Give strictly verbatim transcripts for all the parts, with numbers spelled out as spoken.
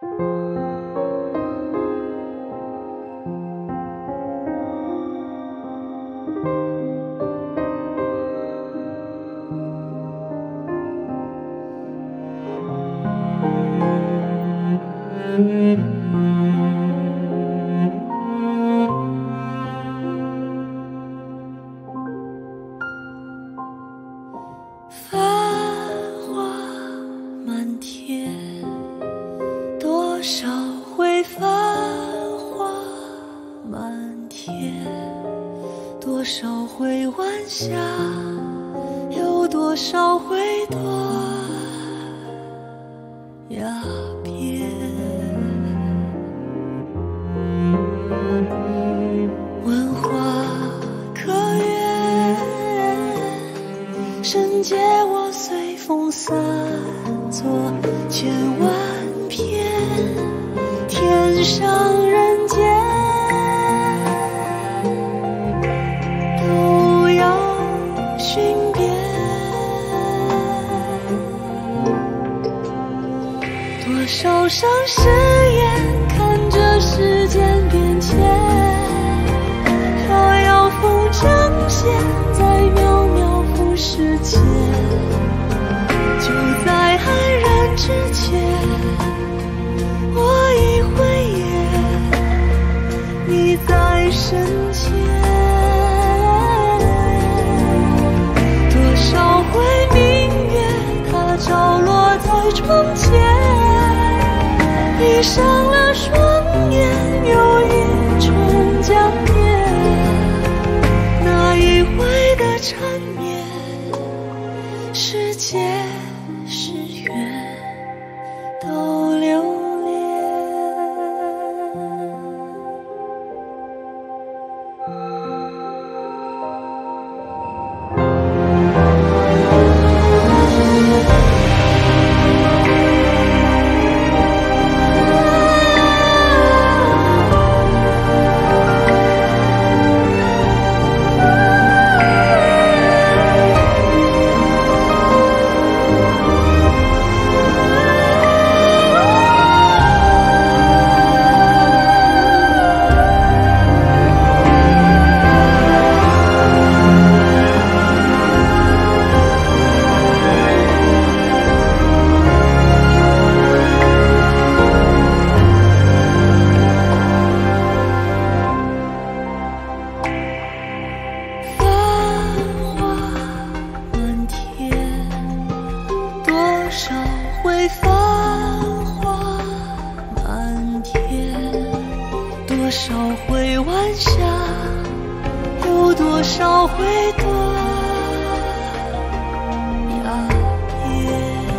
繁花满天，多少回繁花满天，多少回晚霞，有多少回断崖边。问花可愿深解我随风散作千万片，天上人间都要寻遍。多少伤誓言看着时间变迁，遥遥风筝线在渺渺浮世间，就在黯然之前，我已回眼，你在身前。多少回明月，它照落在窗前，闭上了双眼，又一春将灭。那一回的缠绵，是劫是缘，都留恋。多少回繁花满天，多少回晚霞，有多少回断崖边。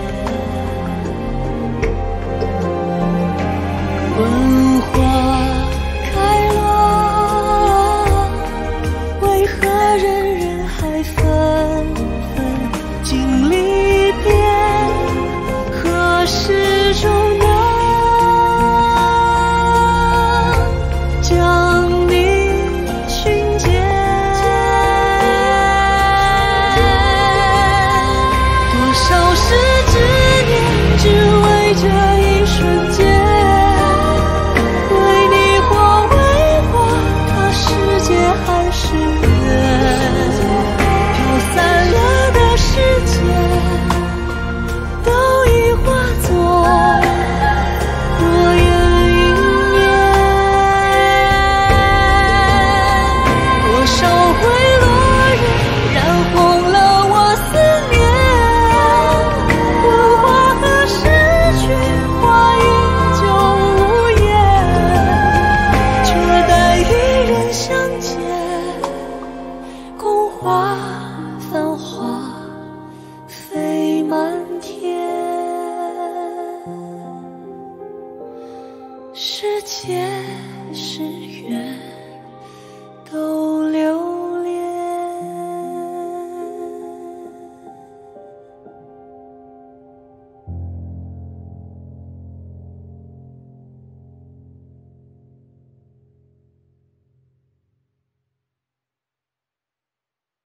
问花开落，为何人人还纷纷经历变？何时